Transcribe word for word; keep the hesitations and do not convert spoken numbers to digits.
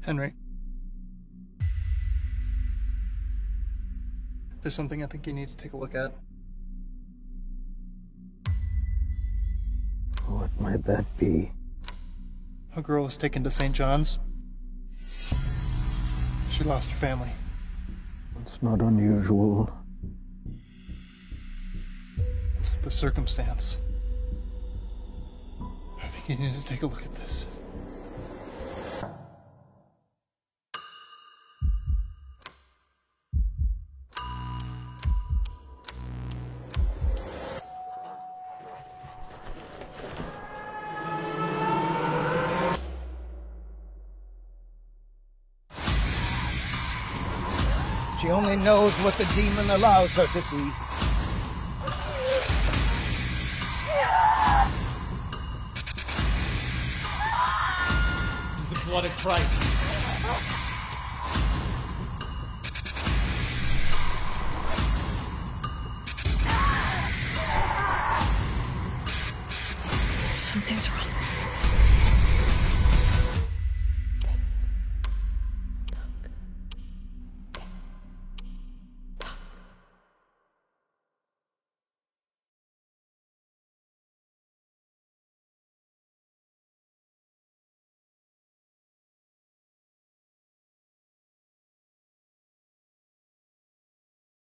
Henry. There's something I think you need to take a look at. What might that be? A girl was taken to Saint John's. She lost her family. It's not unusual. It's the circumstance. I think you need to take a look at this. She only knows what the demon allows her to see. The blood of Christ. Something's wrong.